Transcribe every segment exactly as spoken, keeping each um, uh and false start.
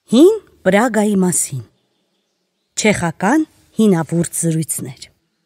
Հին Պրագայի մասին։ Չեխական հինավուրց զրույցներ։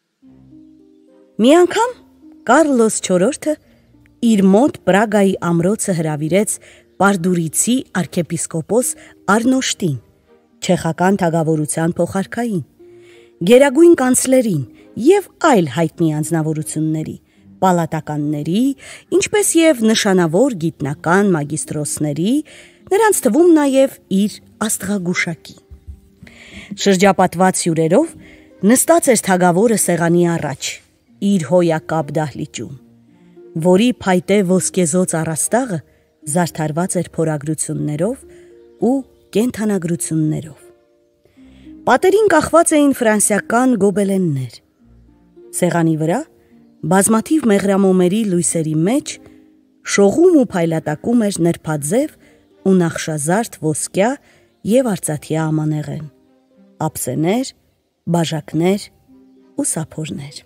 Մի անգամ Կարլոս չորրորդը իր մոտ Պրագայի ամրոցը հրավիրեց Պարդուրիցի արքեպիսկոպոս Արնոշտին, չեխական թագավորության փոխարքային, գերագույն կանցլերին և այլ հայտնի անձնավորությունների, պալատականների, ինչպես և նշանավոր գիտնական մագիստրոսների, նրանց թվում նաև իր աստղագուշակի։ Շրջապատված հյուրերով նստած էր թագավորը սեղանի առաջ, իր հոյակապ դահլիճում, որի փայտե ոսկեզոծ առաստաղը զարդարված էր փորագրություններով ու կենդանագրություններով։ Պատերին կախված էին ֆրանսիական գոբելեններ։ Սեղանի վրա, բազմաթիվ մեղրամոմերի լույսերի մեջ, շողում ու փայլատակում էր նրբաձև ու նախշազարդ ոսկյա և արծաթյա ամանեղեն, ափսեներ, բաժակներ ու սափորներ։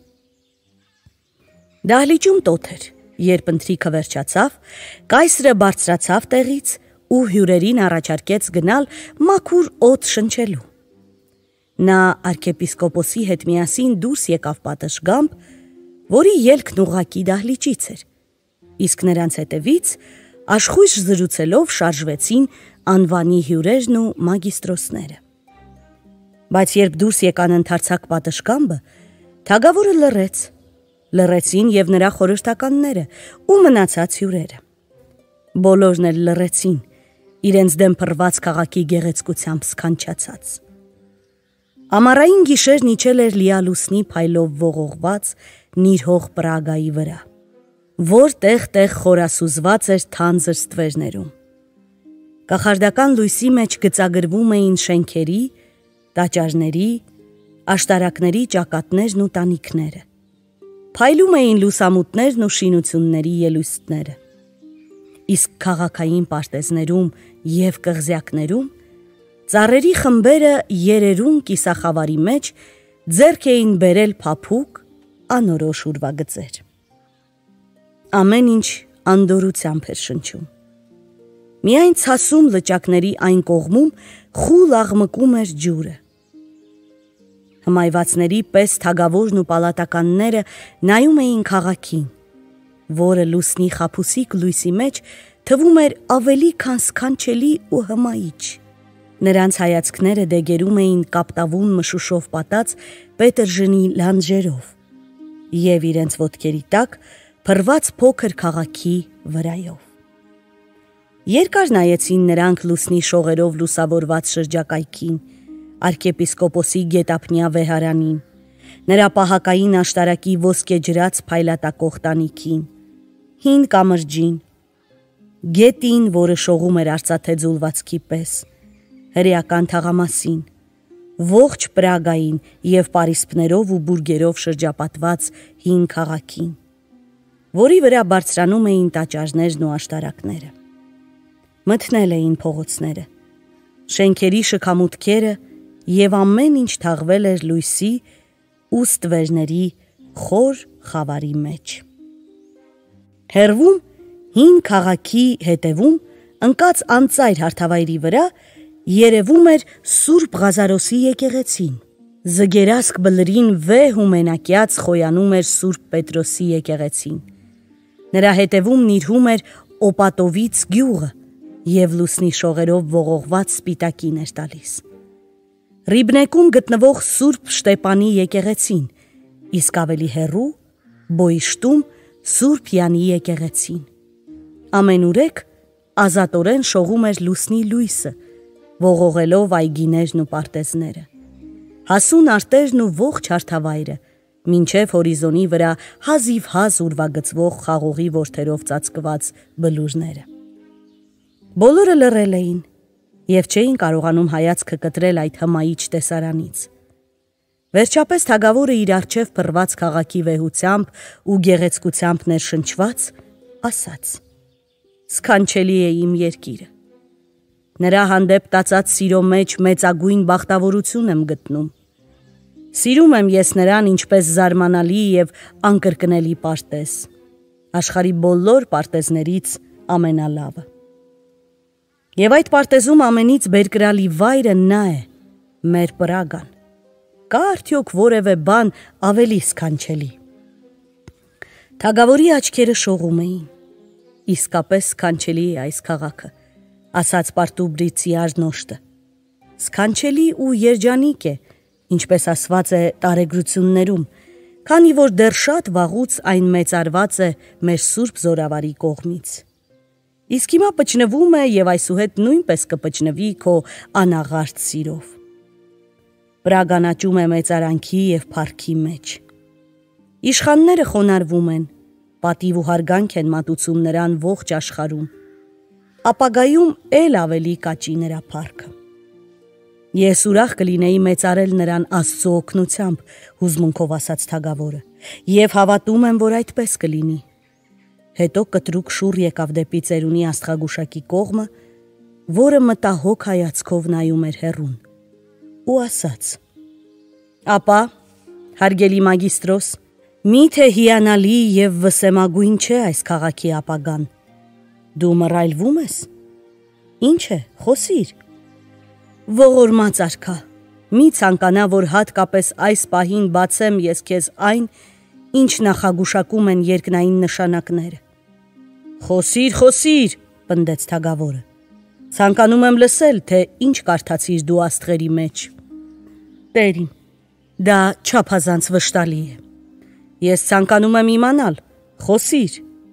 Դահլիճում տոթ էր, երբ ընթրիքը վերջացավ, կայսրը բարձրացավ տեղից ու հյուրերին առաջարկեց գնալ մաքուր օդ շնչելու։ Նա արքեպիսկոպոսի հետ միասին դուրս եկավ պատշգամբ, որի ելքն ուղղակի դահլիճից էր, իսկ նրանց հետևից աշխույժ զրուցելով շարժվեցին անվանի հյուրերն ու մագիստրոսները։ Բայց երբ դուրս եկան ընդարձակ պատշգամբը, թագավորը լռեց, լռեցին և նրա խորհրդականները ու մնացած հյուրերը։ Բոլորն էլ լռեցին, իրենց դեմ փռված քաղաքի գեղեցկությամբ սքանչացած։ Ամառային գիշերն իջել էր լիալուսնի փայլով ողողված նիրհող Պրագայի վրա, որ տեղ-տեղ խորասուզված էր թանձր ստվերներում։ Կախարդական լույսի մեջ գծագրվում էին շենքերի, տաճարների, աշտարակների ճակատներն ու տանիքները, փայլում էին լուսամուտներն ու շինությունների ելույթները, իսկ քաղաքային պարտեզներում և կղզյակներում ծառերի խմբերը երերուն կիսախավարի մեջ ձեռք էին բերել փափուկ, անորոշ ուրվագծեր։ Ամեն ինչ անդորրությամբ էր շնչում։ Միայն ցասում լճակների այն կողմում խուլ աղմկում էր ջուրը։ Հմայվածների պես թագավորն ու պալատականները նայում էին քաղաքին, որը լուսնի խաբուսիկ լույսի մեջ թվում էր ավելի քան սքանչելի ու հմայիչ։ Նրանց հայացքները դեգերում էին կապտավուն մշուշով պատած Պետերժնի լանջերով և իրենց ոտքերի տակ փռված փոքր քաղաքի վրայով։ Երկար նայեցին նրանք լուսնի շողերով լուսավորված շրջակայքին, արքեպիսկոպոսի գետափնյա վեհարանին, նրա պահակային աշտարակի ոսկեջրած փայլատակող տանիքին, հին կամրջին, գետին, որը շողում էր արծաթե ձուլվածքի պես, հրեական թաղամասին, ողջ Պրագային և պարիսպներով ու բուրգերով շրջապատված հին քաղաքին, որի վրա բարձրանում էին տաճարներն ու աշտարակները։ Մթնել էին փողոցները, շենքերի շքամուտքերը և ամեն ինչ թաղվել էր լույսի ու ստվերների խոր խավարի մեջ։ Հեռվում, հին քաղաքի հետևում, ընկած անծայր հարթավայրի վրա երևում էր Սուրբ Ղազարոսի եկեղեցին։ Զգերասկ բլրին վեհ ու մենակյաց խոյանում էր Սուրբ Պետրոսի եկեղեցին։ Նրա հետևում նիրհում էր Օպատովից գյուղը և լուսնի շողերով ողողված սպիտակին էր տալիս։ Ռիբնեկում գտնվող Սուրբ Շտեպանի եկեղեցին, իսկ ավելի հեռու Բոյշտում Սուրբ Յանի եկեղեցին։ Ամենուրեք ազատորեն շողում էր լուսնի լույսը, ողողելով այգիներն ու պարտեզները, հասուն արտերն ու ողջ հարթավայրը, մինչև հորիզոնի վրա հազիվհազ ուրվագծվող խաղողի որդերով ծածկված բլուրները։ Բոլորը լռել էին և չէին կարողանում հայացքը կտրել այդ հմայիչ տեսարանից։ Վերջապես թագավորը իր առջև փռված քաղաքի վեհությամբ ու գեղեցկությամբ ներշնչված, ասաց. «Սքանչելի է իմ երկիրը։ Նրա հանդեպ տածած սիրո մեջ մեծագույն բախտավորություն եմ գտնում։ Սիրում եմ ես նրան ինչպես զարմանալի և անկրկնելի պարտեզ, աշխարհի բոլոր պարտեզներից ամենալավը։ Եվ այդ պարտեզում ամենից բերկրալի վայրը նա է, մեր Պրագան։ Կա արդյոք որևէ բան ավելի սքանչելի։ Թագավորի աչքերը շողում էին։ Իսկապես սքանչելի է այս քաղաքը, ասաց Պարտուբրիցի Արնոշտը։ Սքանչելի ու երջանիկ է, ինչպես ասված է տարեգրություններում, քանի որ դեռ շատ վաղուց այն մեծարված է մեր Սուրբ Զորավարի կողմից։ Իսկ հիմա պճնվում է եւ այսուհետ նույնպես կպճնվի քո անաղարտ սիրով։ Պրագան աճում է մեծարանքի եւ փառքի մեջ։ Իշխանները խոնարհվում են, պատիվ ու հարգանք են մատուցում նրան ողջ աշխարհում։ Ապագայում էլ ավելի կաճի նրա փառքը։ Ես ուրախ կլինեի մեծարել նրան Աստծո օգնությամբ, հուզմունքով ասաց թագավորը, եւ հավատում եմ, որ այդպես կլինի։ Հետո կտրուկ շուռ եկավ դեպի ծերունի աստղագուշակի կողմը, որը մտահոգ հայացքով նայում էր հեռուն, ու ասաց. «Ապա, հարգելի մագիստրոս, միթե հիանալի եւ վսեմագույն չէ այս քաղաքի ապագան։ Դու մռայլվում ես։ Ինչ է, խոսիր»։ Ողորմած արքա, մի ցանկանա, որ հատկապես այս պահին բացեմ ես քեզ այն, ինչ նախագուշակում են երկնային նշանակները։ Խոսիր, խոսիր, պնդեց թագավորը։ Ցանկանում եմ լսել, թե ինչ կարդացիր դու աստղերի մեջ։ Տերին, դա չափազանց վշտալի է։ Ես ցանկանում եմ իմանալ, խոսիր։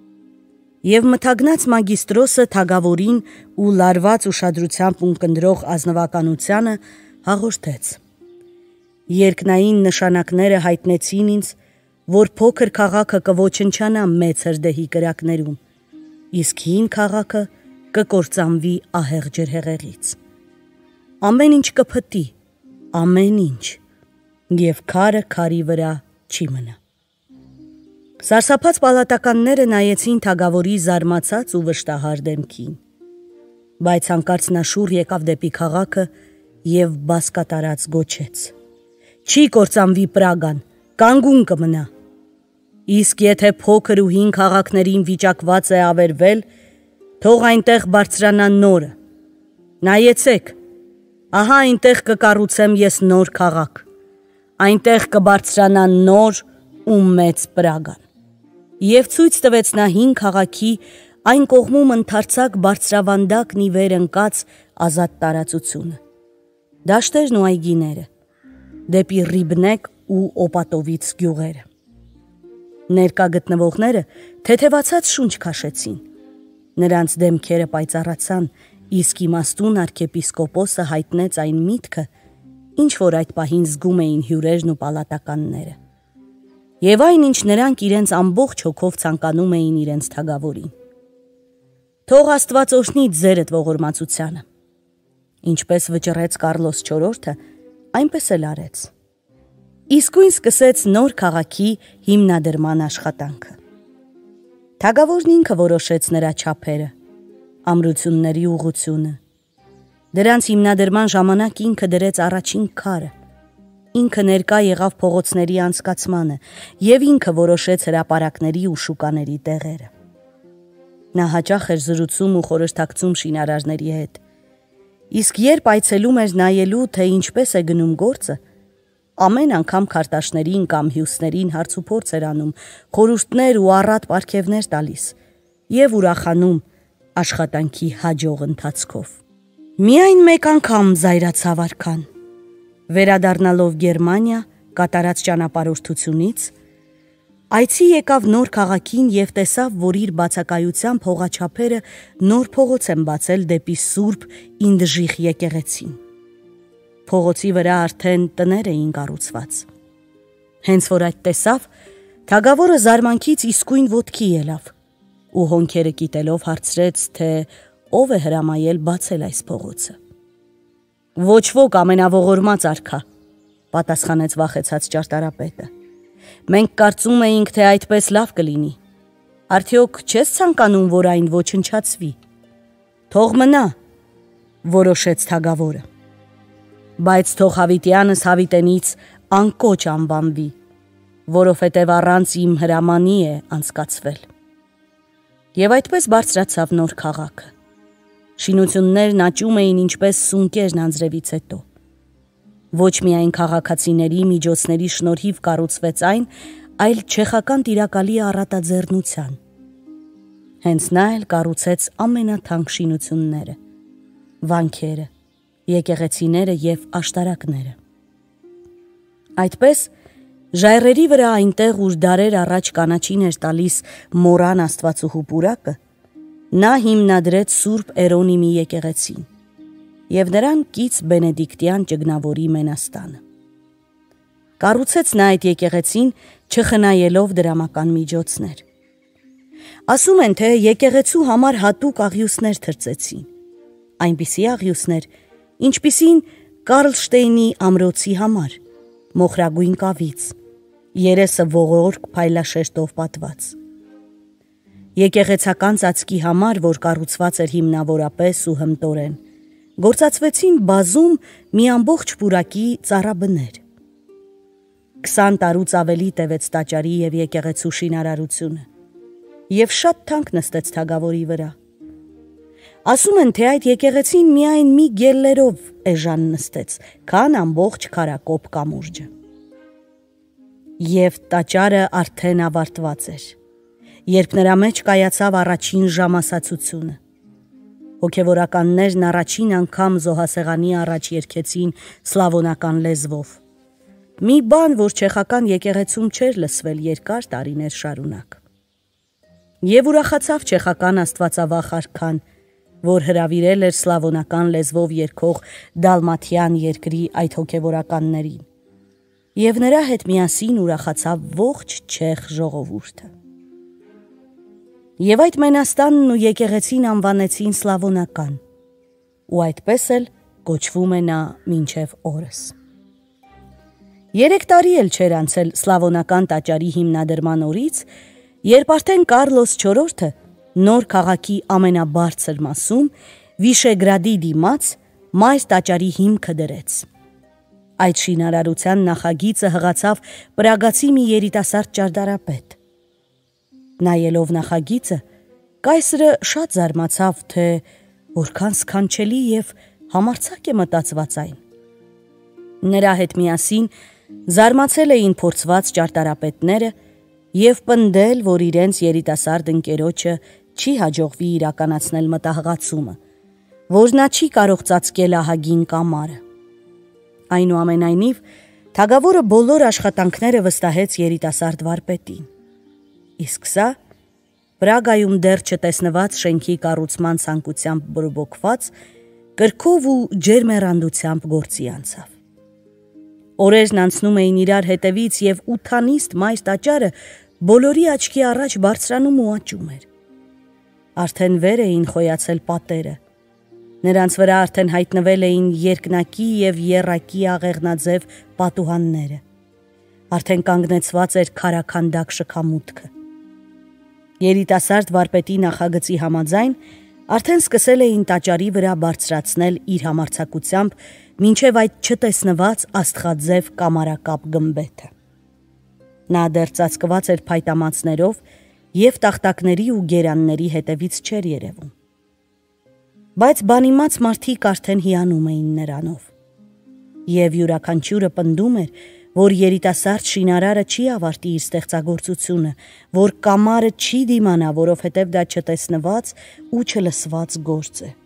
Եվ մթագնած մագիստրոսը թագավորին ու լարված ուշադրությամբ ունկնդրող ազնվականությանը հաղորդեց. Երկնային նշանակները հայտնեցին ինձ, որ փոքր քաղաքը կոչնչանա մեծ հրդեհի կրակներում, իսկ հին քաղաքը կկործանվի ահեղ ջրհեղեղից։ Ամեն ինչ կփտի, ամեն ինչ, եւ քարը քարի վրա չի մնա։ Սարսափած պալատականները նայեցին թագավորի զարմացած ու վշտահար դեմքին, բայց հանկարծ նա շուռ եկավ դեպի քաղաքը եւ բասկատարած գոչեց. Չի կործանվի Պրագան, կանգուն կմնա։ Իսկ եթե փոքր ու հին քաղաքներին վիճակված է ավերվել, թող այնտեղ բարձրանա նորը։ Նայեցեք, ահա այնտեղ կկառուցեմ ես նոր քաղաք, այնտեղ կբարձրանա նոր ու մեծ Պրագան։ Եվ ցույց տվեց նա հին քաղաքի այն կողմում ընդարձակ բարձրավանդակն ի վեր ընկած ազատ տարածությունը, դաշտերն ու այգիները, դեպի Ռիբնեկ ու Օպատովից գյուղերը։ Ներկա գտնվողները թեթևացած շունչ քաշեցին, նրանց դեմքերը պայծառացան, իսկ իմաստուն arczepiskopos-ը հայտնեց այն միտքը, ինչ որ այդ պահին զգում էին հյուրերն ու պալատականները։ Եվ այն, ինչ նրանք իրենց ամբողջ հոգով ցանկանում էին իրենց թագավորին։ Թող Աստված օրհնի ձերդ ողորմածությանը։ Ինչպես վճռեց Կարլոս չորրորդը, այնպես էլ արեց։ Իսկույն սկսեց նոր քաղաքի հիմնադրման աշխատանքը։ Թագավորն ինքը որոշեց նրա չափերը, ամրությունների ուղղությունը։ Դրանց հիմնադրման ժամանակ ինքը դրեց առաջին քարը, ինքը ներկա եղավ փողոցների անցկացմանը եւ ինքը որոշեց հրապարակների ու շուկաների տեղերը։ Նա հաճախ էր զրուցում ու խորհրդակցում շինարարների հետ, իսկ երբ այցելում էր նայելու, թե ինչպես է գնում գործը, ամեն անգամ քարտաշներին կամ հյուսներին հարցուփորձ էր անում, խորհուրդներ ու առատ պարգևներ տալիս եւ ուրախանում աշխատանքի հաջող ընթացքով։ Միայն մեկ անգամ զայրացավ արքան։ Վերադառնալով Գերմանիա կատարած ճանապարհորդությունից, այցի եկավ նոր քաղաքին եւ տեսավ, որ իր բացակայությամբ հողաչափերը նոր փողոց են բացել դեպի Սուրբ Ինդժիխ եկեղեցին։ Փողոցի վրա արդեն տներ էին կառուցված։ Հենց որ այդ տեսավ, թագավորը զարմանքից իսկույն ոտքի ելավ ու հոնքերը կիտելով հարցրեց, թե ով է հրամայել բացել այս փողոցը։ Ոչ ոք, ամենավորմած արքա, պատասխանեց վախեցած ճարտարապետը։ Մենք կարծում էինք, թե այդպես լավ կլինի։ Արդյոք չես ցանկանում, որ այն ոչնչացվի։ Թող մնա, որոշեց թագավորը։ Բայց թող հավիտյանս հավիտենից անկոչ անվանվի, որովհետև առանց իմ հրամանի է անցկացվել։ Եվ այդպես բարձրացավ նոր քաղաքը։ Շինություններն աճում էին ինչպես սունկերն անձրևից հետո։ Ոչ միայն քաղաքացիների միջոցների շնորհիվ կառուցվեց այն, այլ չեխական տիրակալի առատաձեռնության։ Հենց նա էլ կառուցեց ամենաթանկ շինությունները՝ վանքերը, եկեղեցիները և աշտարակները։ Այդպես, ժայռերի վրա այնտեղ, ուր դարեր առաջ կանաչին էր տալիս մորան աստվածուհու պուրակը, նա հիմնադրեց Սուրբ Էրոնիմի եկեղեցին և նրան կից բենեդիկտյան ճգնավորի մենաստանը։ Կառուցեց նա այդ եկեղեցին, չխնայելով դրամական միջոցներ։ Ասում են, թե եկեղեցու համար հատուկ աղյուսներ թրծեցին, այնպիսի աղյուսներ, ինչպիսին Կարլշտեյնի ամրոցի համար, մոխրագույն կավից, երեսը ողորկ փայլաշերտով պատված։ Եկեղեցական ծածկի համար, որ կառուցված էր հիմնավորապես ու հմտորեն, գործածվեցին բազում մի ամբողջ պուրակի ծառաբներ։ Քսան տարուց ավելի տևեց տաճարի և եկեղեցու շինարարությունը և շատ թանկ նստեց թագավորի վրա։ Ասում են, թե այդ եկեղեցին միայն մի գելլերով էժան նստեց, քան ամբողջ քարակոպ կամուրջը։ Եվ տաճարը արդեն ավարտված էր, երբ նրա մեջ կայացավ առաջին ժամասացությունը։ Հոգևորականներն առաջին անգամ զոհասեղանի առաջ երգեցին սլավոնական լեզվով։ Մի բան, որ չեխական եկեղեցում չէր լսվել երկար տարիներ շարունակ։ Եվ ուրախացավ չեխական աստվածավախ արքան, որ հրավիրել էր սլավոնական լեզվով երգող Դալմաթյան երկրի այդ հոգևորականներին, և նրա հետ միասին ուրախացավ ողջ չեխ ժողովուրդը։ Եվ այդ մենաստանն ու եկեղեցին անվանեցին սլավոնական, ու այդպես էլ կոչվում է նա մինչև օրս։ Երեք տարի էլ չէր անցել սլավոնական տաճարի հիմնադրման օրից, երբ արդեն Կարլոս չորրորդը նոր քաղաքի ամենաբարձր մասում, Վիշեգրադի դիմաց, մայր տաճարի հիմքը դրեց։ Այդ շինարարության նախագիծը հղացավ պրագացի մի երիտասարդ ճարտարապետ։ Նայելով նախագիծը, կայսրը շատ զարմացավ, թե որքան սքանչելի և համարձակ է մտածված այն։ Նրա հետ միասին զարմացել էին փորձված ճարտարապետները և պնդել, որ իրենց երիտասարդ ընկերոջը չի հաջողվի իրականացնել մտահղացումը, որ նա չի կարող ծածկել ահագին կամարը։ Այնուամենայնիվ, թագավորը բոլոր աշխատանքները վստահեց երիտասարդ վարպետին։ Իսկ սա Պրագայում դեռ չտեսնված շենքի կառուցման ցանկությամբ բորբոքված, կրքով ու ջերմեռանդությամբ գործի անցավ։ Օրերն անցնում էին իրար հետևից և ութանիստ մայր տաճարը բոլորի աչքի առաջ բարձրանում ու աճում էր։ Արդեն վեր էին խոյացել պատերը, նրանց վրա արդեն հայտնվել էին երկնակի և եռակի աղեղնաձև պատուհանները, արդեն կանգնեցված էր քարաքանդակ շքամուտքը։ Երիտասարդ վարպետի նախագծի համաձայն արդեն սկսել էին տաճարի վրա բարձրացնել իր համարձակությամբ մինչև այդ չտեսնված աստղաձև կամարակապ գմբեթը։ Նա դեռ ծածկված էր փայտամածներով և տախտակների ու գերանների հետևից չէր երևում։ Բայց բանիմաց մարդիկ արդեն հիանում էին նրանով։ Եվ յուրաքանչյուրը պնդում էր, որ երիտասարդ շինարարը չի ավարտի իր ստեղծագործությունը, որ կամարը չի դիմանա, որովհետև դա չտեսնված ու չլսված գործ է։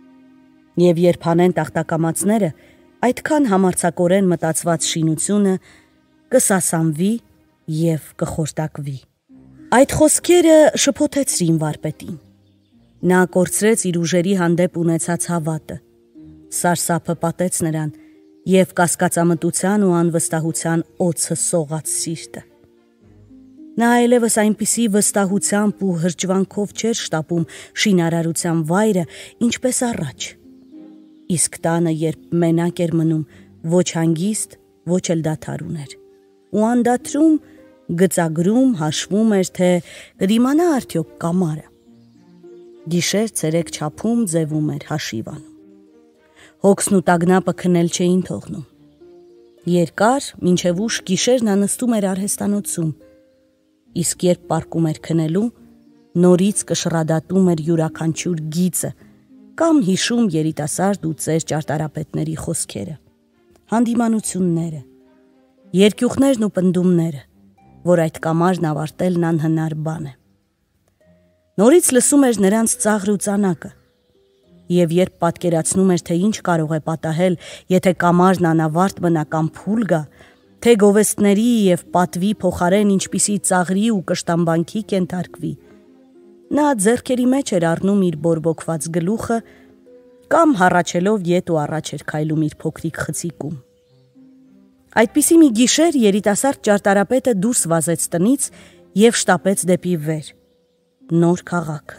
Եվ երբ հանեն տախտակամածները, այդքան համարձակորեն մտածված շինությունը կսասանվի և կխորտակվի։ Այդ խոսքերը շփոթեցրին վարպետին։ Նա կորցրեց իր ուժերի հանդեպ ունեցած հավատը, սարսափը պատեց նրան և կասկածամտության ու անվստահության օձը սողաց սիրտը։ Նա այլևս այնպիսի վստահությամբ ու հրճվանքով չէր շտապում շինարարության վայրը, ինչպես առաջ։ Իսկ տանը, երբ մենակ էր մնում, ոչ հանգիստ, ոչ էլ դադար ուներ, ու անդադրում, գծագրում, հաշվում էր, թե կդիմանա արդյոք կամարը։ Գիշեր ցերեկ չափում ձևում էր հաշիվ անում։ Հոգսն ու տագնապը քնել չէին թողնում։ Երկար, մինչև ուշ գիշեր նա նստում էր արհեստանոցում, իսկ երբ պառկում էր քնելու, նորից կշռադատում էր յուրաքանչյուր գիծը, կամ հիշում երիտասարդ ու ծեր ճարտարապետների խոսքերը, հանդիմանությունները, երկյուղներն ու պնդումները, որ այդ կամարն ավարտելն անհնար բան է։ Նորից լսում էր նրանց ծաղր ու ծանակը, և երբ պատկերացնում էր, թե ինչ կարող է պատահել, եթե կամարն անավարտ մնա կամ փուլ գա, թե գովեստների և պատվի փոխարեն ինչպիսի ծաղրի ու կշտամբանքի կենթարկվի, նա ձեռքերի մեջ էր առնում իր բորբոքված գլուխը կամ հառաչելով ետ ու առաջ էր քայլում իր փոքրիկ խցիկում։ Այդպիսի մի գիշեր երիտասարդ ճարտարապետը դուրս վազեց տնից և շտապեց դեպի վեր, նոր քաղաքը։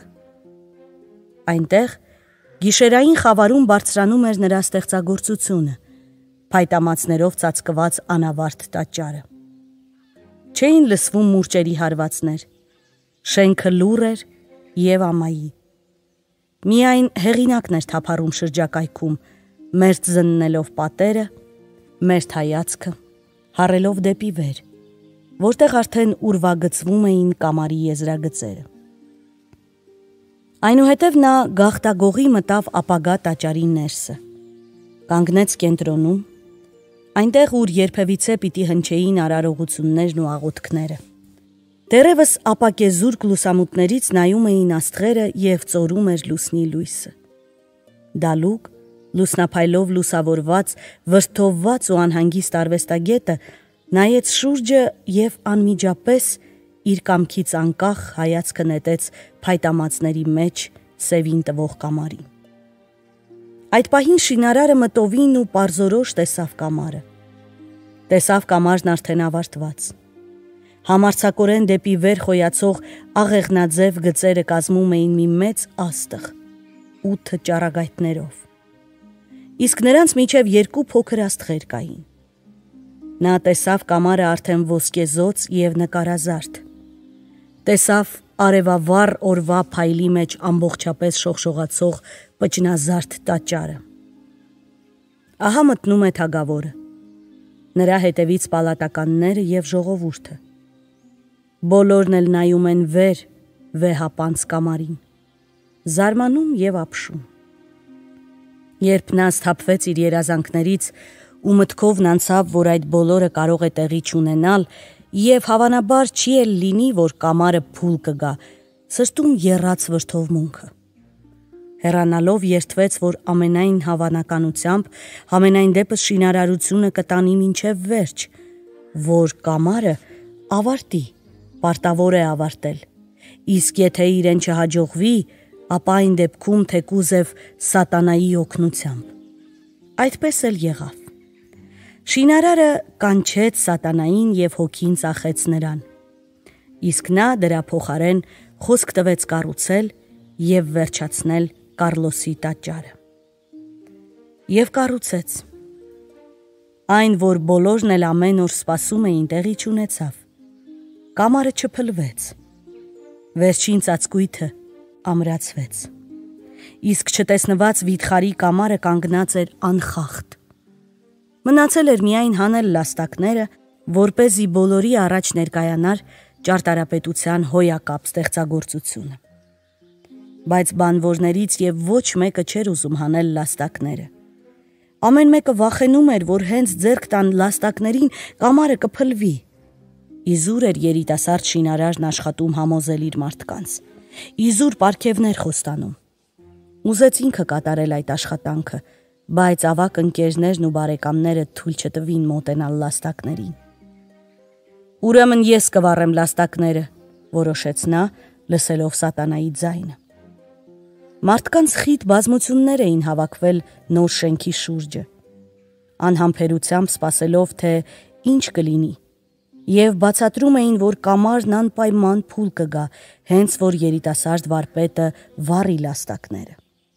Այնտեղ գիշերային խավարում բարձրանում էր նրա ստեղծագործությունը, փայտամածներով ծածկված անավարտ տաճարը։ Չէին լսվում մուրճերի հարվածներ, շենքը լուռ էր և ամայի։ Միայն հեղինակն էր թափառում շրջակայքում, մերթ զննելով պատերը, մերթ հայացքը, հառելով դեպի վեր, որտեղ արդեն ուրվագծվում էին կամարի եզրագծերը։ Այնուհետև նա գաղտագողի մտավ ապագա տաճարի ներսը, կանգնեց կենտրոնում, այնտեղ, ուր երբևիցե պիտի հնչեին արարողություններն ու աղոթքները։ Դեռևս ապակեզուրկ լուսամուտներից նայում էին աստղերը և ծորում էր լուսնի լույսը։ Դալուկ, լուսնափայլով լուսավորված, վրդովված ու անհանգիստ արվեստագետը նայեց շուրջը և անմիջապես իր կամքից անկախ հայացքը նետեց փայտամածների մեջ սևին տվող կամարին։ Այդ պահին շինարարը մտովին ու պարզորոշ տեսավ կամարը։ Տեսավ կամարն արդեն ավարտված։ Համարձակորեն դեպի վեր խոյացող աղեղնաձև գծերը կազմում էին մի մեծ աստղ, ութ ճառագայթներով։ Իսկ նրանց միջև երկու փոքր աստղեր կային։ Նա տեսավ կամարը արդեն ոսկեզոծ և նկարազարդ։ Տեսավ արևավառ օրվա փայլի մեջ ամբողջապես շողշողացող պճնազարդ տաճարը։ Ահա մտնում է թագավորը, նրա հետևից պալատականները և ժողովուրդը։ Բոլորն էլ նայում են վեր վեհապանծ կամարին, զարմանում և ապշում։ Երբ նա սթափվեց իր երազանքներից ու մտքովն անցավ, որ այդ բոլորը կարող է տեղի չունենալ և հավանաբար չի էլ լինի, որ կամարը փուլ կգա, սրտում եռաց վրդովմունքը։ Հեռանալով երդվեց, որ ամենայն հավանականությամբ, համենայն դեպս շինարարությունը կտանի մինչև վերջ, որ կամարը ավարտի, պարտավոր է ավարտել, իսկ եթե իրեն չհաջողվի, ապա այն դեպքում թեկուզև սատանայի օգնությամբ։ Այդպես էլ եղավ։ Շինարարը կանչեց սատանային և հոգին ծախեց նրան, իսկ նա դրա փոխարեն խոսք տվեց կառուցել և վերջացնել Կառլոսի տաճարը։ Եվ կառուցեց։ Այն, որ բոլորն էլ ամեն օր սպասում էին, տեղի չունեցավ։ Կամարը չփլվեց։ Վերջին ծածկույթը ամրացվեց։ Իսկ չտեսնված վիթխարի կամարը կանգնած էր անխախտ։ Մնացել էր միայն հանել լաստակները, որպեսզի բոլորի առաջ ներկայանար ճարտարապետության հոյակապ ստեղծագործությունը։ Բայց բանվորներից և ոչ մեկը չէր ուզում հանել լաստակները։ Ամեն մեկը վախենում էր, որ հենց ձեռք տան լաստակներին կամարը կփլվի։ Իզուր էր երիտասարդ շինարարն աշխատում համոզել իր մարդկանց։ Իզուր պարգևներ խոստանում։ Ուզեց ինքը կատարել այդ աշխատանքը, բայց ավակ ընկերներն ու բարեկամները թույլ չտվին մոտենալ լաստակներին։ Ուրեմն ես կվառեմ լաստակները, որոշեց նա, լսելով սատանայի ձայնը։ Մարդկանց խիտ բազմություններ էին հավաքվել նոր շենքի շուրջը, անհամբերությամբ սպասելով, թե ինչ կլինի, և բացատրում էին, որ կամարն անպայման փուլ կգա, հենց որ երիտասարդ վարպետը վառի լաստակները։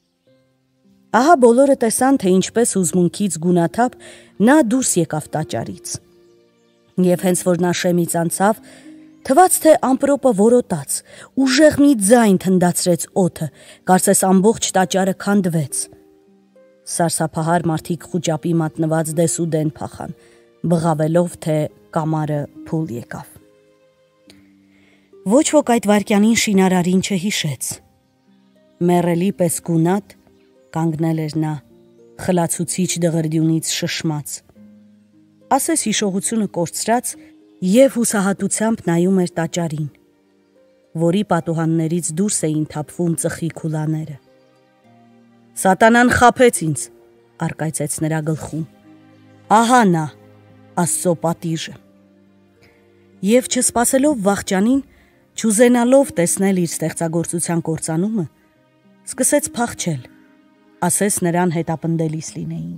Ահա բոլորը տեսան, թե ինչպես հուզմունքից գունաթափ նա դուրս եկավ տաճարից։ Եվ հենց որ նա շեմից անցավ, թվաց, թե ամպրոպը որոտաց, ուժեղ մի ձայն թնդացրեց օդը, կարծես ամբողջ տաճարը քանդվեց։ Սարսափահար մարդիկ խուճապի մատնված դեսուդեն փախան, բղավելով, թե կամարը փուլ եկավ։ Ոչ ոք այդ վայրկյանին շինարարին չհիշեց։ Մեռելի պես գունատ, կանգնել էր նա, խլացուցիչ դղրդյունից շշմած։ Ասես հիշողությունը կորցրած և հուսահատությամբ նայում էր տաճարին, որի պատուհաններից դուրս էին թափվում ծխի քուլաները։ «Սատանան խաբեց ինձ», առկայծեց նրա գլխում։ «Ահա նա, Աստծո պատիժը»։ Եվ չսպասելով վախճանին, չուզենալով տեսնել իր ստեղծագործության կործանումը, սկսեց փախչել, ասես նրան հետապնդելիս լինեին։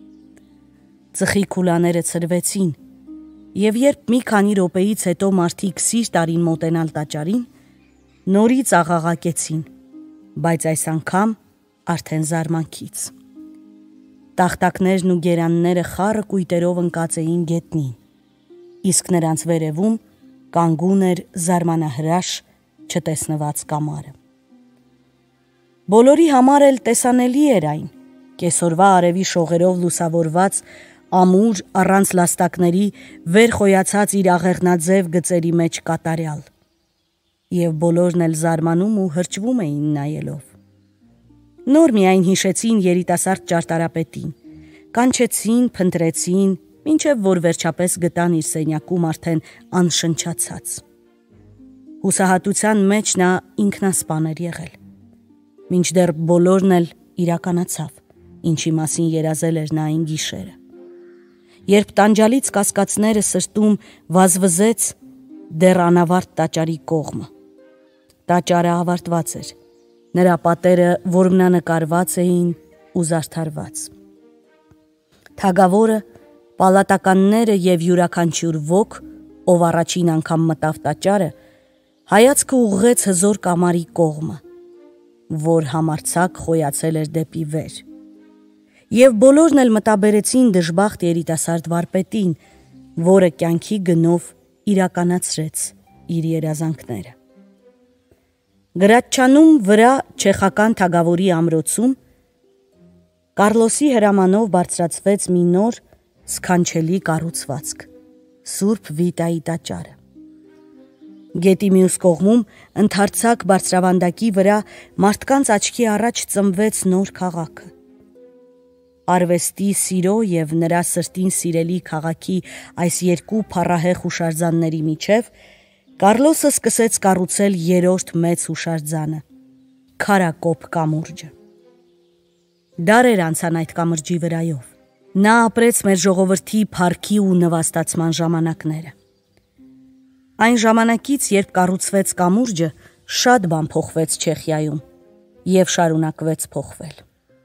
Ծխի քուլաները ցրվեցին, և երբ մի քանի րոպեից հետո մարդիկ սիրտ արին մոտենալ տաճարին, նորից աղաղակեցին, բայց այս անգամ արդեն զարմանքից։ Տախտակներն ու գերանները խառը կույտերով ընկած էին գետնին, իսկ նրանց վերևում կանգուն էր զարմանահրաշ չտեսնված կամարը։ Բոլորի համար էլ տեսանելի էր այն, կեսօրվա արևի շողերով լուսավորված, ամուր առանց լաստակների վեր խոյացած իր աղեղնաձև գծերի մեջ կատարյալ, և բոլորն էլ զարմանում ու հրճվում էին նայելով։ Նոր միայն հիշեցին երիտասարդ ճարտարապետին, կանչեցին, փնտրեցին, մինչև որ վերջապես գտան իր սենյակում արդեն անշնչացած։ Հուսահատության մեջ նա ինքնասպան էր եղել, մինչդեռ բոլորն էլ իրականացավ, ինչի մասին երազել էր նա այն գիշերը։ Երբ տանջալից կասկածները սրտում վազվզեց դեռ անավարտ տաճարի կողմը։ Տաճարը ավարտված էր, նրա պատերը որմնանկարված էին ու զարդարված։ Թագավորը, պալատականները և յուրաքանչյուր ոք, ով առաջին անգամ մտավ տաճարը, հայացքը ուղղեց հզոր կամարի կողմը, որ համարձակ խոյացել էր դեպի վեր։ Եվ բոլորն էլ մտաբերեցին դժբախտ երիտասարդ վարպետին, որը կյանքի գնով իրականացրեց իր երազանքները։ Գրաչչանում վրա չեխական թագավորի ամրոցում Կառլոսի հրամանով բարձրացվեց մի նոր սքանչելի կառուցվածք՝ Սուրբ Վիտայի տաճարը։ Գետի մյուս կողմում ընդարձակ բարձրավանդակի վրա մարդկանց աչքի առաջ ծնվեց նոր քաղաքը։ Արվեստի սիրո և նրա սրտին սիրելի քաղաքի այս երկու փառահեղ հուշարձանների միջև Կառլոսը սկսեց կառուցել երրորդ մեծ հուշարձանը՝ քարակոպ կամուրջը։ Դարեր անցան այդ կամրջի վրայով։ Նա ապրեց մեր ժողովրդի փառքի ու նվաստացման ժամանակները։ Այն ժամանակից, երբ կառուցվեց կամուրջը, շատ բան փոխվեց Չեխիայում և շարունակվեց փոխվել։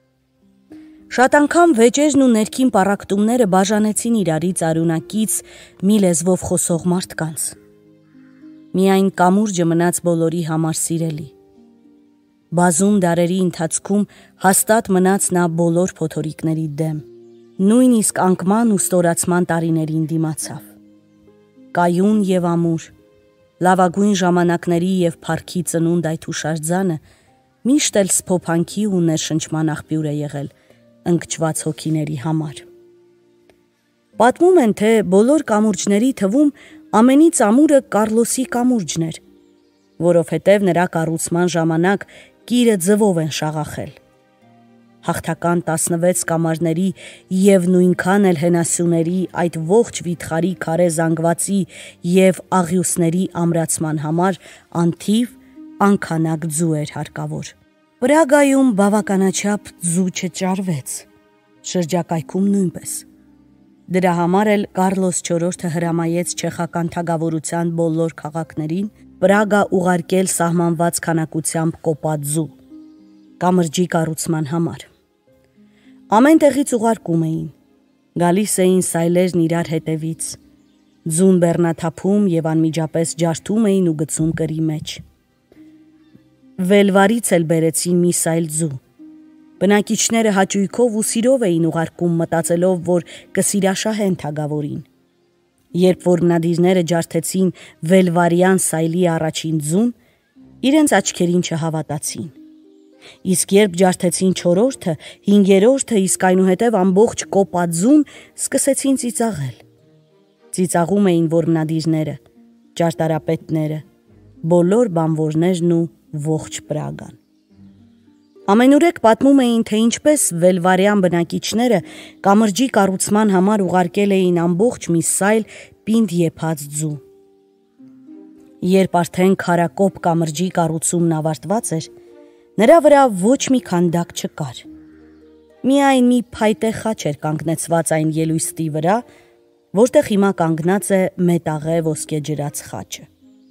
Շատ անգամ վեճերն ու ներքին պառակտումները բաժանեցին իրարից արյունակից մի լեզվով խոսող մարդկանց։ Միայն կամուրջը մնաց բոլորի համար սիրելի։ Բազում դարերի ընթացքում հաստատ մնաց նա բոլոր փոթորիկների դեմ, նույնիսկ անկման ու ստորացման տարիներին դիմացավ։ Կայուն և ամուր, լավագույն ժամանակների և փառքի ծնունդ այդ հուշարձանը միշտ էլ սփոփանքի ու ներշնչման աղբյուր է եղել ընկճված հոգիների համար։ Պատմում են, թե բոլոր կամուրջների թվում ամենից ամուրը Կառլոսի կամուրջն էր, որովհետև նրա կառուցման ժամանակ կիրը ձվով են շաղախել։ Հաղթական տասնվեց կամարների և նույնքան էլ հենասյուների այդ ողջ վիթխարի քարե զանգվածի և աղյուսների ամրացման համար անթիվ անքանակ ձու էր հարկավոր։ Պրագայում բավականաչափ ձու չճարվեց, շրջակայքում նույնպես։ Դրա համար էլ Կառլոս չորրորդը հրամայեց չեխական թագավորության բոլոր քաղաքներին Պրագա ուղարկել սահմանված քանակությամբ կոպած ձու կամրջի կառուցման համար։ Ամեն տեղից ուղարկում էին, գալիս էին սայլերն իրար հետևից, ձուն բեռնաթափում և անմիջապես ջարդում էին ու գցում կրի մեջ։ Վելվարից էլ բերեցին մի սայլ ձու։ Բնակիչները հաճույքով ու սիրով էին ուղարկում, մտածելով, որ կսիրաշահեն թագավորին։ Երբ որմնադիրները ջարդեցին վելվարյան սայլի առաջին ձուն, իրենց աչքերին չհավատացին։ Իսկ երբ ջարդեցին չորրորդը, հինգերորդը, իսկ այնուհետև ամբողջ կոպած ձուն, սկսեցին ծիծաղել։ Ծիծաղում էին որմնադիրները, ճարտարապետները, բոլոր բանվորներն ու ողջ Պրագան։ Ամենուրեք պատմում էին, թե ինչպես վելվարյան բնակիչները կամրջի կառուցման համար ուղարկել էին ամբողջ մի սայլ պինդ եփած ձու։ Երբ արդեն քարակոպ կամրջի կառուցումն ավարտված էր, նրա վրա ոչ մի քանդակ չկար։ Միայն մի փայտե խաչ էր կանգնեցված այն ելույստի վրա, որտեղ հիմա կանգնած է մետաղե ոսկեջրած խաչը։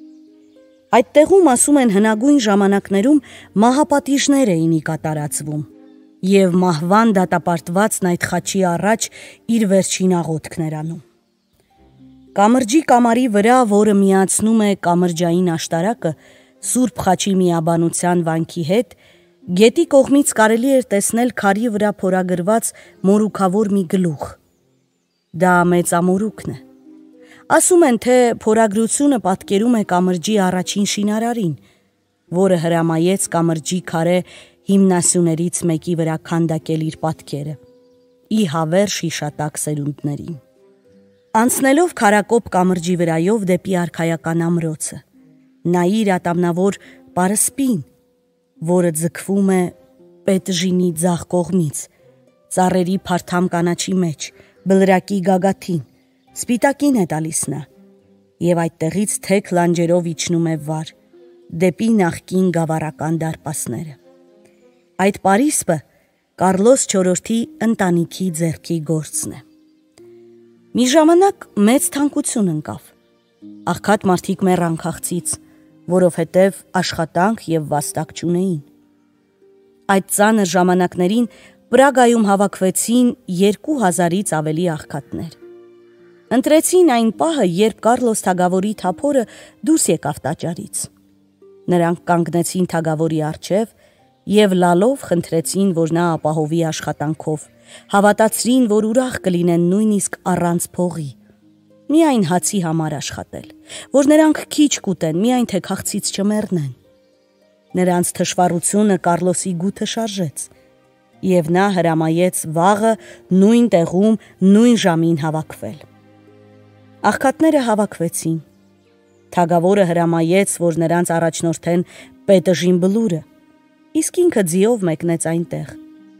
Այդ տեղում, ասում են, հնագույն ժամանակներում մահապատիժներ էին ի կատարածվում, և մահվան դատապարտվածն այդ խաչի առաջ իր վերջին աղոթքն էր անում։ Կամրջի կամարի վրա, որը միացնում է կամրջային աշտարակը Սուրբ խաչի միաբանության վանքի հետ, գետի կողմից կարելի էր տեսնել քարի վրա փորագրված մորուքավոր մի գլուխ։ Դա մեծամորուքն է։ Ասում են, թե փորագրությունը պատկերում է կամրջի առաջին շինարարին, որը հրամայեց կամրջի քարե հիմնասյուներից մեկի վրա քանդակել իր պատկերը, ի հավերժ հիշատակ սերունդներին։ Անցնելով քարակոպ կամրջի վրայով դեպի արքայական ամրոցը, նայիր ատամնավոր պարսպին, որը ձգվում է Պետժինի ձախ կողմից, ծառերի փարթամ կանաչի մեջ, բլրակի գագաթին, սպիտակին է տալիս նա, և այդտեղից թեք լանջերով իջնում է վար, դեպի նախկին գավառական դարպասները։ Այդ պարիսպը Կարլոս չորրորդի ընտանիքի ձեռքի գործն է։ Մի ժամանակ մեծ թանկություն ընկավ։ Աղքատ մարդիկ մեռան քաղցից, որովհետև աշխատանք և վաստակ չունեին։ Այդ ծանր ժամանակներին Պրագայում հավաքվեցին երկու հազարից ավելի աղքատներ։ Ընտրեցին այն պահը, երբ Կարլոս թագավորի թափորը դուրս եկավ տաճարից։ Նրանք կանգնեցին թագավորի առջև և լալով խնդրեցին, որ նա ապահովի աշխատանքով, հավատացրին, որ ուրախ կլինեն նույնիսկ առանց փողի, միայն հացի համար աշխատել, որ նրանք քիչ կուտեն, միայն թե քաղցից չմեռնեն։ Նրանց թշվառությունը Կարլոսի գութը շարժեց, և նա հրամայեց վաղը նույն տեղում նույն ժամին հավաքվել։ Աղքատները հավաքվեցին։ Թագավորը հրամայեց, որ նրանց առաջնորդեն Պետժին բլուրը, իսկ ինքը ձիով մեկնեց այնտեղ,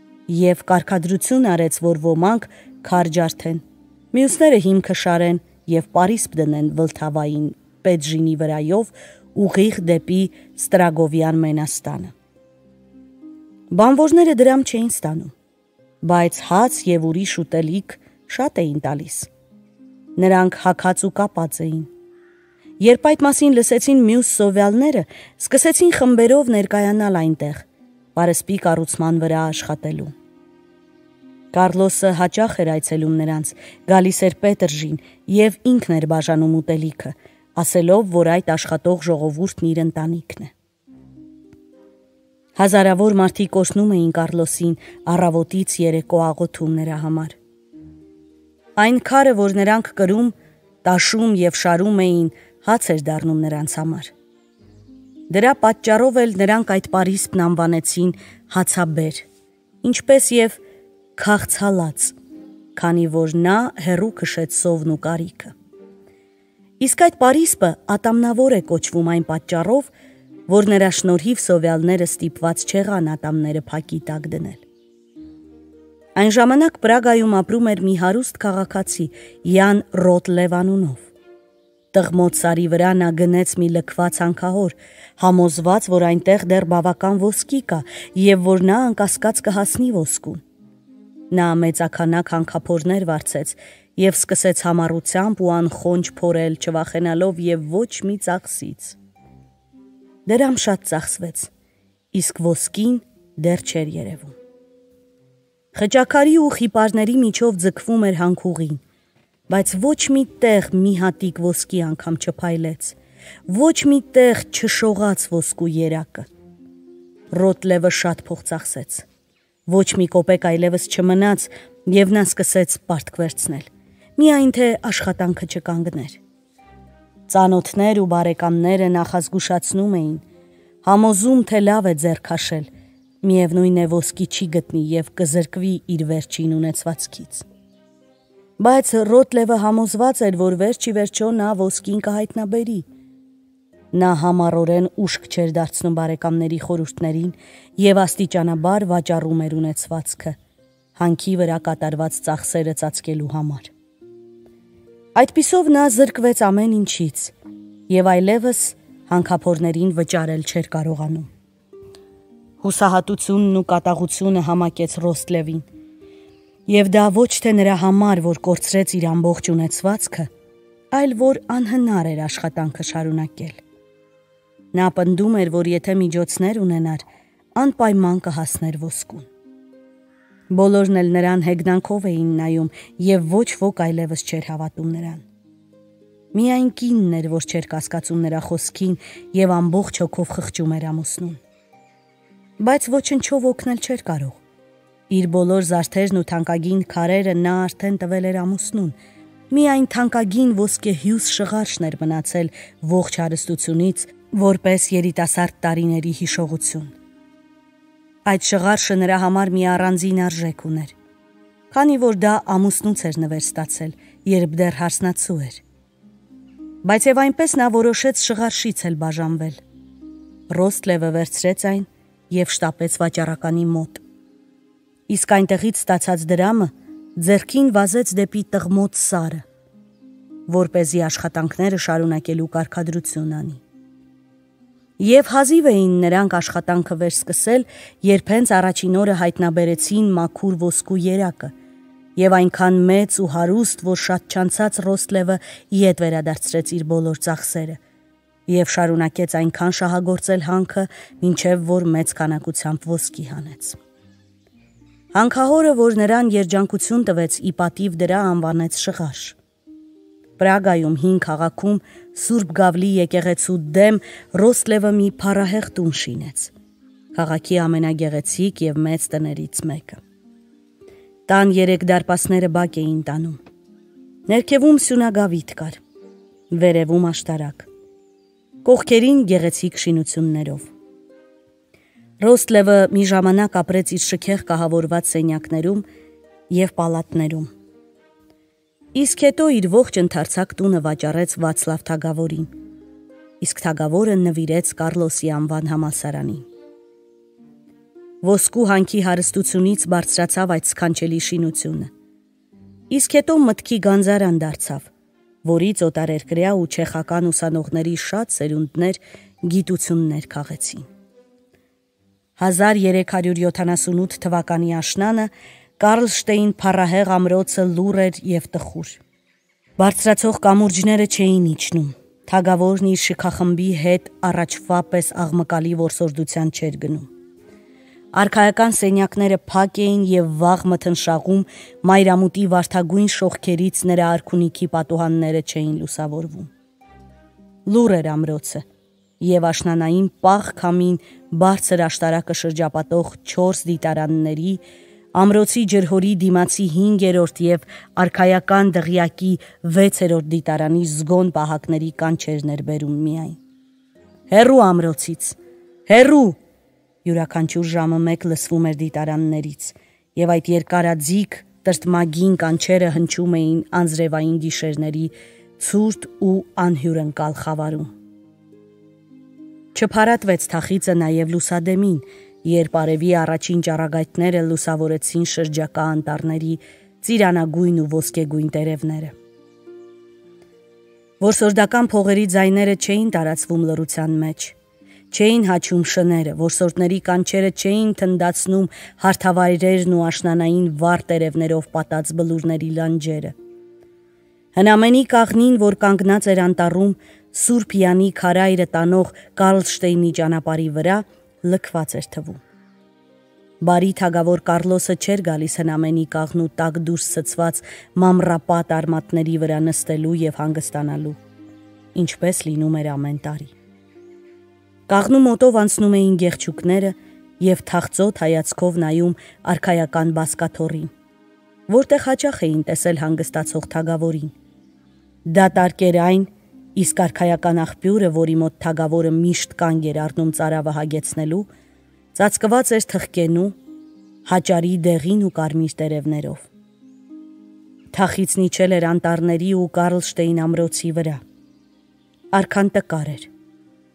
և կարգադրություն արեց, որ ոմանք քար ջարդեն, մյուսները հիմքը շարեն և պարիսպ դնեն վլթավային Պետժինի վրայով ուղիղ դեպի Ստրագովյան մենաստանը։ Բանվորները դրամ չէին ստանում, բայց հաց և ուրիշ ուտելիք շատ էին տալիս։ Նրանք հագած ու կապած էին։ Երբ այդ մասին լսեցին մյուս սովյալները, սկսեցին խմբերով ներկայանալ այնտեղ, պարսպի կառուցման վրա աշխատելու։ Կարլոսը հաճախ էր այցելում նրանց, գալիս էր Պետրջին և ինքն էր բաժանում ուտելիքը, ասելով, որ այդ աշխատող ժողովուրդն իր ընտանիքն է։ Հազարավոր մարդիկ օրհնում էին Կարլոսին առավոտից երեկո աղոթում նրա համար։ Այն քարը, որ նրանք կրում, տաշում և շարում էին, հաց էր դառնում նրանց համար։ Դրա պատճառով էլ նրանք այդ պարիսպն անվանեցին հացաբեր, ինչպես և քաղցհալած, քանի որ նա հեռու քշեց սովն ու կարիքը։ Իսկ այդ պարիսպը ատամնավոր է կոչվում այն պատճառով, որ նրա շնորհիվ սովյալները ստիպված չեղան ատամները փակի տակ դնել։ Այն ժամանակ Պրագայում ապրում էր մի հարուստ քաղաքացի Յան Ռոտլև անունով։ Տղմոտ սարի վրա նա գնեց մի լքված հանքահոր, համոզված, որ այնտեղ դեռ բավական ոսկի կա և որ նա անկասկած կհասնի ոսկուն։ Նա մեծաքանակ հանքափորներ վարձեց և սկսեց համառությամբ ու անխոնջ փորել, չվախենալով և ոչ մի ծախսից։ Դրամ շատ ծախսվեց, իսկ ոսկին դեռ չէր երևում։ Խճաքարի ու խիպարների միջով ձգվում էր հանքուղին, բայց ոչ մի տեղ մի հատիկ ոսկի անգամ չփայլեց, ոչ մի տեղ չշողաց ոսկու երակը։ Ռոտլևը շատ փող ծախսեց, ոչ մի կոպեկ այլևս չմնաց և նա սկսեց պարտք վերցնել, միայն թե աշխատանքը չկանգներ։ Ծանոթներ ու բարեկամները նախազգուշացնում էին, համոզում, թե լավ է ձեռ քաշել, միևնույն է ոսկի չի գտնի և կզրկվի իր վերջին ունեցվածքից։ Բայց Ռոտլևը համոզված էր, որ վերջ ի վերջո նա ոսկին կհայտնաբերի։ Նա համառորեն ուշք չէր դարձնում բարեկամների խորհուրդներին եւ աստիճանաբար վաճառում էր ունեցվածքը, հանքի վրա կատարված ծախսերը ծածկելու համար։ Այդպիսով նա զրկվեց ամեն ինչից եւ այլևս հանքափորներին վճարել չէր կարողանում։ Հուսահատությունն ու կատաղությունը համակեց Ռոստլևին, եւ դա ոչ թե նրա համար, որ կորցրեց իր ամբողջ ունեցվածքը, այլ որ անհնար էր աշխատանքը շարունակել։ Նա պնդում էր, որ եթե միջոցներ ունենար, անպայման կհասներ ոսկուն։ Բոլորն էլ նրան հեգնանքով էին նայում եւ ոչ ոք այլևս չէր հավատում նրան։ Միայն կինն էր, որ չէր կասկածում նրա խոսքին եւ ամբողջ հոգով խղճում էր ամուսնուն։ Բայց ոչնչով օգնել չէր կարող։ Իր բոլոր զարդերն ու թանկագին քարերը նա արդեն տվել էր ամուսնուն։ Միայն թանկագին ոսկեհյուս շղարշն էր մնացել ողջ հարստությունից, որպես երիտասարդ տարիների հիշողություն։ Այդ շղարշը նրա համար մի առանձին արժեք ուներ, քանի որ դա ամուսնուց էր նվեր ստացել, երբ դեռ հարսնացու էր։ Բայց եւ այնպես նա որոշեց շղարշից էլ բաժանվել։ Ռոստլևը վերցրեց այն եւ շտապեց վաճառականի մոտ։ Իսկ այնտեղից ստացած դրամը ձեռքին վազեց դեպի տղմոտ Սարը, որպեսզի աշխատանքները շարունակելու կարգադրություն անի։ Եվ հազիվ էին նրանք աշխատանքը վերսկսել, երբ հենց առաջին օրը հայտնաբերեցին մաքուր ոսկու երակը, եւ այնքան մեծ ու հարուստ, որ շատ չանցած Ռոստլևը իդ վերադարձրեց իր բոլոր ծախսերը եւ շարունակեց այնքան շահագործել հանքը, մինչեւ որ մեծ քանակությամբ ոսկի հանեց։ Հանքահորը, որ նրան երջանկություն տվեց, ի պատիվ դրա անվանեց շղարշ։ Պրագայում հին քաղաքում Սուրբ Գավլի եկեղեցու դեմ Ռոստլևը մի փառահեղ տուն շինեց, քաղաքի ամենագեղեցիկ եւ մեծ տներից մեկը։ Տան երեք դարպասները բակ էին տանում։ Ներքևում սյունագավիթ կար, վերևում աշտարակ, կողքերին գեղեցիկ շինություններով։ Ռոստլևը մի ժամանակ ապրեց իր շքեղ կահավորված սենյակներում եւ պալատներում։ Իսկ հետո իր ողջ ընդարձակ տունը վաճառեց Վացլավ Թագավորին, իսկ Թագավորը նվիրեց Կառլոսի անվան համալսարանին։ Ոսկու հանքի հարստությունից բարձրացավ այդ սքանչելի շինությունը, իսկ հետո մտքի գանձարան դարձավ, որից օտարերկրյա ու չեխական ուսանողների շատ սերունդներ գիտություններ քաղեցին։ հազար երեք հարյուր յոթանասունութ թվականի աշնանը Կարլշտեյն փառահեղ ամրոցը լուռ էր եւ տխուր։ Բարձրացող կամուրջները չէին իջնում, Թագավորն իր շքախմբի հետ առաջվա պես աղմկալի որսորդության չէր գնում։ Արքայական սենյակները փակ էին եւ վաղ մթնշաղում մայրամուտի վարդագույն շողքերից նրա արքունիքի պատուհանները չէին լուսավորվում։ Լուռ էր ամրոցը, եւ աշնանային պաղ քամին բարձր աշտարակը շրջապատող չորս դիտարանների, ամրոցի ջրհորի դիմացի հինգերորդ եւ արքայական դղյակի վեցերորդ դիտարանի զգոն պահակների կանչերն էր բերում միայն։ Հեռու ամրոցից, հեռու, յուրաքանչյուր ժամը մեկ լսվում էր դիտարաններից, եւ այդ երկարաձիգ տրտմագին կանչերը հնչում էին անձրևային գիշերների ցուրտ ու անհյուրընկալ խավարում։ Չփարատվեց թախիծը նաեւ լուսադեմին, երբ արևի առաջին ճառագայթները լուսավորեցին շրջակա անտառների ծիրանագույն ու ոսկեգույն տերևները։ Որսորդական փողերի ձայները չէին տարածվում լռության մեջ, չէին հաչում շները, որսորդների կանչերը չէին թնդացնում հարթավայրերն ու աշնանային վառ տերևներով պատած բլուրների լանջերը։ Հնամենի կաղնին, որ կանգնած էր անտառում Սուրբ Յանի քարայրը տանող Կարլշտեյնի ճանապարհի վրա, լքված էր թվում։ Բարի Թագավոր Կառլոսը չէր գալիս հնամենի կաղնու տակ դուրս ցցված մամռապատ արմատների վրա նստելու եւ հանգստանալու, ինչպես լինում էր ամեն տարի։ Կաղնու մոտով անցնում էին գեղչուկները եւ թախծոտ հայացքով նայում արքայական բազկաթոռին, որտեղ հաճախ էին տեսել հանգստացող Թագավորին։ Դատարկ էր այն, իսկ արքայական աղբյուրը, որի մոտ Թագավորը միշտ կանգ էր առնում ծարավը հագեցնելու, ծածկված էր թխկենու, հաճարի դեղին ու կարմիր տերևներով։ Թախիծն իջել էր անտառների ու Կարլշտեյն ամրոցի վրա։ Արքան տկար էր,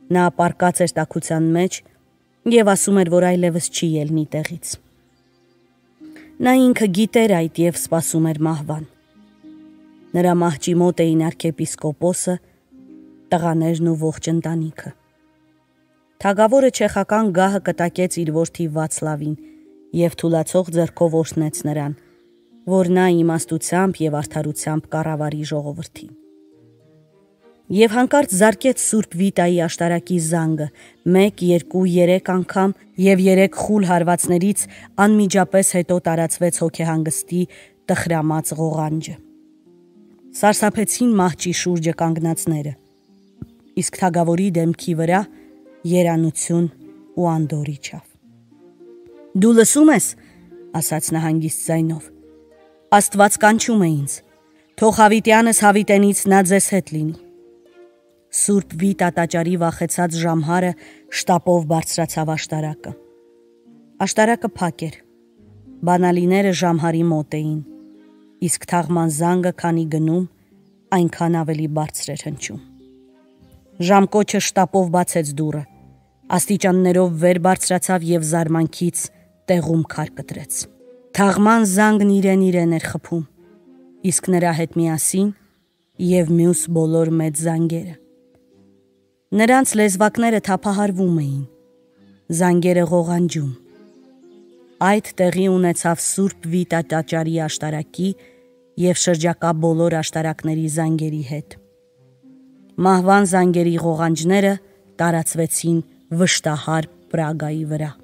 Նա պառկած էր տաքության մեջ և ասում էր, որ այլևս չի ելնի տեղից։ Նա ինքը գիտեր այդ և սպասում էր մահվան։ Նրա մահճի մոտ էին արքեպիսկոպոսը, տղաներն ու ողջ ընտանիքը։ Թագավորը չեխական գահը կտակեց իր որդի Վացլավին և թուլացող ձեռքով օրհնեց նրան, որ նա իմաստությամբ և արդարությամբ կառավարի ժողովրդին։ Եվ հանկարծ զարկեց Սուրբ Վիտայի աշտարակի զանգը մեկ, երկու, երեք անգամ և երեք խուլ հարվածներից անմիջապես հետո տարածվեց հոգեհանգստի տխրամած ղողանջը։ Սարսափեցին մահճի շուրջը կանգնածները, իսկ թագավորի դեմքի վրա երանություն ու անդորր իջավ։ «Դու լսում ես», ասաց նա հանգիստ ձայնով, «Աստված կանչում է ինձ, թող հավիտյանս հավիտենից նա ձեզ հետ լինի»։ Սուրբ Վիտա տաճարի վախեցած ժամհարը շտապով բարձրացավ աշտարակը։ Աշտարակը փակ էր, բանալիները ժամհարի մոտ էին, իսկ թաղման զանգը քանի գնում, այնքան ավելի բարձր էր հնչում։ Ժամկոչը շտապով բացեց դուռը, աստիճաններով վեր բարձրացավ և զարմանքից տեղում քար կտրեց։ Թաղման զանգն իրեն-իրեն էր խփում, իսկ նրա հետ միասին և մյուս բոլոր մեծ զանգերը։ Նրանց լեզվակները թափահարվում էին, զանգերը ղողանջում։ Այդ տեղի ունեցավ Սուրբ Վիտա տաճարի աշտարակի և շրջակա բոլոր աշտարակների զանգերի հետ։ Մահվան զանգերի ղողանջները տարածվեցին վշտահար Պրագայի վրա։